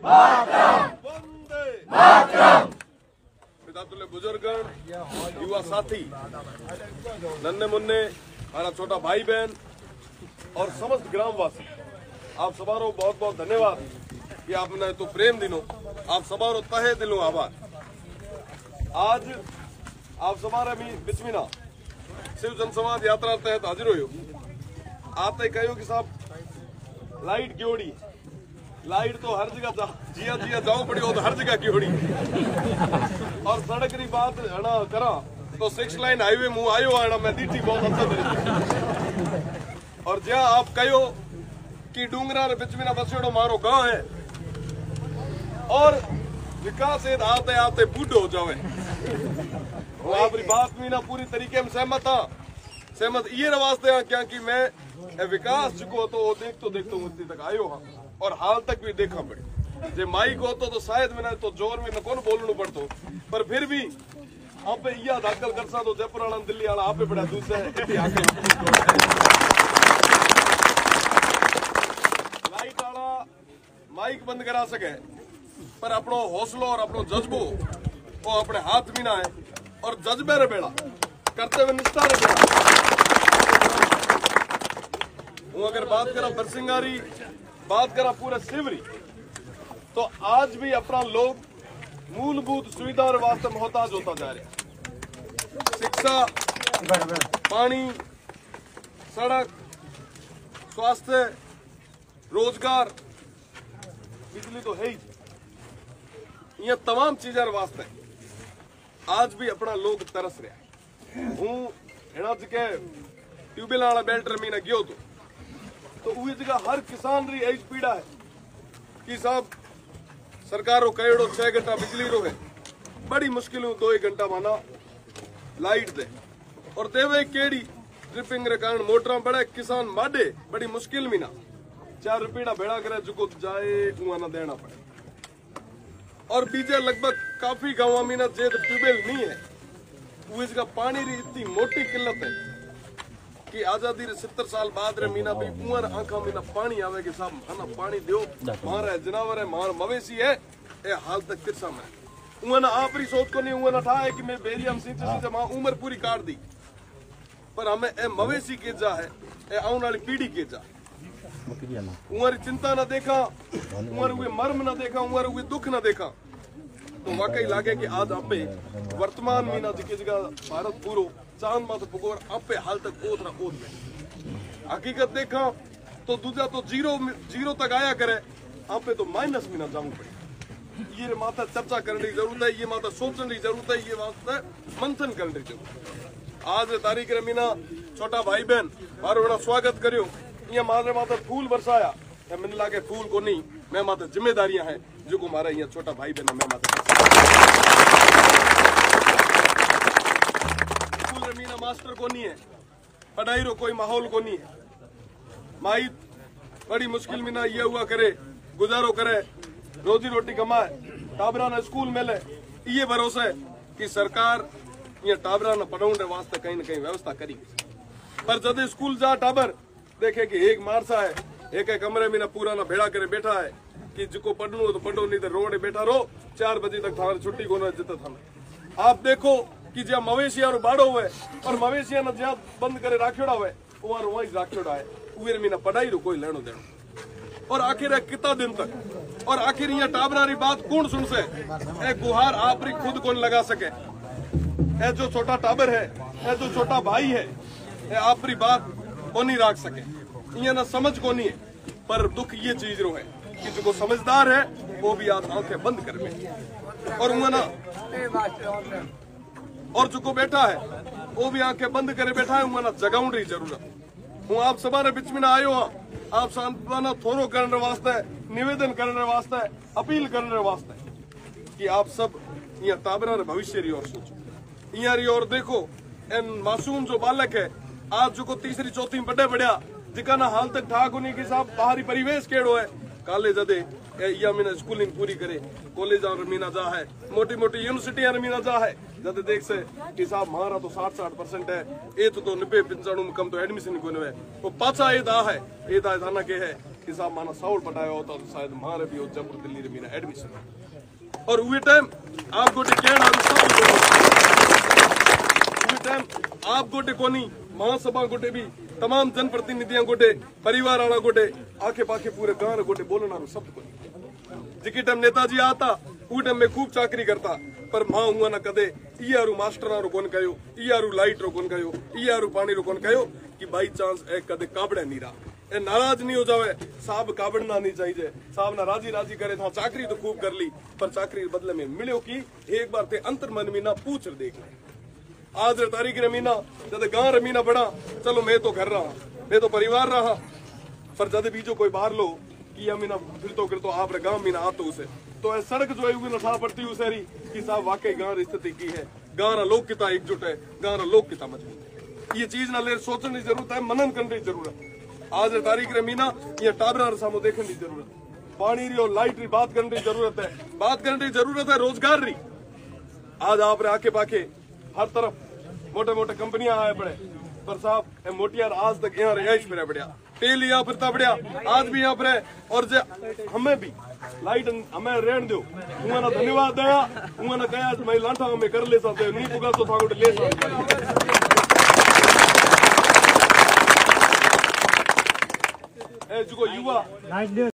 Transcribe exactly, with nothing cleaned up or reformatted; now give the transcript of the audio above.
वंदे मातरम। पितातुल्य बुजुर्गण, युवा साथी, नन्हे मुन्ने, हमारा छोटा भाई बहन और समस्त ग्रामवासी, आप सबारो बहुत बहुत धन्यवाद कि आपने तो प्रेम दिनो, आप सबारो तहे दिलो आभार। आज आप सबारे बिस्मिना शिव जनसंवाद यात्रा तहत हाजिर हो। आते कहो कि साहब लाइट क्योड़ी, लाइट तो हर जगह जिया जिया जाओ पड़ी हो तो हर जगह क्योड़ी। और सड़क की बात है ना करा तो सिक्स लाइन हाईवे मुंह आयो है ना, मैं दीठी बहुत अच्छा तरीके। और जहाँ आप कहो कि डूंगरा बिच में बसेड़ो मारो गांव है और विकास आते आते बूढ़ हो जावे। वो आपकी बात में ना पूरी तरीके में सहमत था। सहमत ये वास्ते हाँ क्या कि मैं विकास चुको तो देख तो देखते हूँ तक आयो हाँ और हाल तक भी देखा पड़े। जे माइक होतो तो शायद मैंने तो जोर में न कौन बोलना पड़तो, पर फिर भी आप यह दाखिल कर सा तो जयपुर वाला दिल्ली वाला आप बड़ा दूसरा है। लाइट वाला माइक बंद करा सके पर अपनो हौसलो और अपनो जज्बो वो अपने हाथ में ना है और जज्बे रे बेड़ा करते हुए निष्ठा रे बेड़ा। वो अगर बात करा बरसिंगारी, बात करा पूरे शिवरी, तो आज भी अपना लोग मूलभूत सुविधा और वास्ते मोहताज होता जा रहा है। शिक्षा, पानी, सड़क, स्वास्थ्य, रोजगार, बिजली तो है ही, ये तमाम चीजें वास्ते आज भी अपना लोग तरस रहा है। हूँ हेड़ा जगह ट्यूबवेल वाला बेल्ट रमीना गयो तो तो वही जगह हर किसान री एज पीड़ा है कि साहब सरकारों कहेड़ो छह घंटा बिजली रो है, बड़ी मुश्किल दो एक घंटा माना लाइट दे और देवे केड़ी ड्रिपिंग रे कारण मोटर बड़े किसान माडे बड़ी मुश्किल में ना चार रुपया भेड़ा करे जो जाए ना देना पड़े। और बीजे लगभग काफी गाँव में ना जे ट्यूबवेल नहीं है वो इसका पानी री इतनी मोटी किल्लत है कि आजादी रे सत्तर साल बाद रे मीना भी उमर आंखा में ना पानी आवे कि साहब हना पानी दो मारा जनावर है मार मवेशी है ए हाल तक किरसा में उमर आपरी सोच को नहीं उमर था है कि मैं बेरियम सींचे सींचे मां उम्र पूरी काट दी, पर हमें ए मवेशी के जा है ए आने वाली पीढ़ी के जा उमर चिंता ना देखा, उमर हुए मर्म ना देखा, उमर हुए दुख ना देखा, तो वाकई लागे कि आज आप वर्तमान में ना जिकी जगह भारत पूरो चांद मात पुगोर आपे हाल तक ओत ना ओत में हकीकत देखा तो दूसरा तो जीरो जीरो तक आया करे आपे तो माइनस में ना जाऊं पड़े। ये माता चर्चा करने की जरूरत है, ये माता सोचने की जरूरत है, ये वास्ते मंथन करने की जरूरत है। आज तारीख रे मीना छोटा भाई बहन मारो बड़ा स्वागत करियो, ये मारे माता फूल बरसाया मिल लागे फूल को नहीं मैं माता जिम्मेदारियां हैं जो को मारा यहाँ छोटा भाई बहन मैं माता स्कूल रे मीना मास्टर को नहीं है, पढ़ाई रो कोई माहौल को नहीं है, माई बड़ी मुश्किल में ना ये हुआ करे गुजारो करे रोजी रोटी कमाए टाबरा ने स्कूल मिले ये भरोसा है कि सरकार ये टाबरा ने पढ़ाने वास्ते कहीं ना कहीं व्यवस्था करी। पर जब स्कूल जा टाबर देखे कि एक मारसा है एक एक कमरे में ना पूरा ना भेड़ा करे बैठा है कि जिको पढ़नो तो पढ़ो नहीं तो रोड बैठा रो चार बजे तक थारे छुट्टी को ना जिता था। आप देखो कि जहाँ मवेशिया बाड़ो हुए और मवेशिया ने जहाँ बंद करे राखियोड़ा हुए वहां वही राखियोड़ा है उवेर में ना पढ़ाई रो कोई लेनो देनो और आखिर कितना दिन तक और आखिर यहाँ टाबरारी बात कौन सुन से ए गुहार आप खुद कौन लगा सके ए जो छोटा टाबर है ए जो छोटा भाई है ए आपरी बात को नहीं रख सके ये ना समझ को नहीं है। पर दुख ये चीज रो है कि जो समझदार है वो भी आज आंखें बंद कर में और वो ना और जो को बैठा है वो भी आंखें बंद करे बैठा है वो ना जगाउन रही जरूरत। हूँ आप सभा बीच में ना आयो हाँ आप सांत्वना थोरो करने वास्ते निवेदन करने वास्ते अपील करने वास्ते कि आप सब यहाँ टाबरा भविष्य री ओर सोचो यहाँ री ओर देखो एन मासूम जो बालक है आज जो को तीसरी चौथी बड़े बढ़िया जिका ना हाल तक ठाक होने के साहब बाहरी परिवेश केड़ो है काले जदे या मीना स्कूलिंग पूरी करे कॉलेज और मीना जा है मोटी मोटी यूनिवर्सिटी और मीना जा है जदे देख से कि साहब हमारा तो साठ साठ परसेंट है ये तो तो नब्बे पंचाणु में कम तो एडमिशन को है वो पाचा ये दा है ये दा थाना के है कि साहब माना साउल पटाया होता तो शायद हमारे भी जयपुर दिल्ली रे मीना एडमिशन और उस टाइम आप गोटे कहना उस टाइम आप गोटे कोनी महासभा गोटे भी तमाम जनप्रतिनिधियां गोटे परिवार वाला गोटे आखे पाखे पूरे गांव गोटे बोलना शब्द को जिकी टाइम नेताजी आता उ टाइम में खूब चाकरी करता पर मां हुआ ना कदे इयारू मास्टर रो कोन कयो इयारू लाइट रो कोन कयो इयारू पानी रो कोन कयो कि बाई चांस ए कदे काबड़े नहीं रहा ए नाराज नहीं हो जावे साहब काबड़ना नहीं चाहिए साहब ना राजी राजी करे था चाकरी तो खूब कर ली पर चाकरी बदले में मिलो की एक बार ते अंतर मन में ना पूछ देख ले आज तारीख रमीना जब गांव रमीना बड़ा चलो मैं तो घर रहा मैं तो परिवार रहा पर जब बीजो कोई बाहर लो कि मीना फिर तो कर तो आप गांव मीना आतो उसे तो है सड़क जो है नठा पड़ती उसे कि साहब वाकई गांव स्थिति की है गांव लोग कितना एकजुट है गांव लोग कितना मजबूत है ये चीज ना ले सोचने की जरूरत है मनन करने की जरूरत आज तारीख रमीना ये टाबरा सामो देखने की जरूरत पानी री और लाइट री बात करने की जरूरत है बात करने की जरूरत है रोजगार री आज आप आके पाके हर तरफ मोटे मोटे कंपनियां आए पड़े पर साहब मोटियार आज तक यहाँ रिहाइश फिर बढ़िया तेल यहाँ फिरता बढ़िया आज भी यहाँ पर और जे हमें भी लाइट हमें रेण दो उन्हें धन्यवाद दया उन्हें कहा मैं लाठा हमें कर ले सकते नहीं पुगा तो था ले सकते जो युवा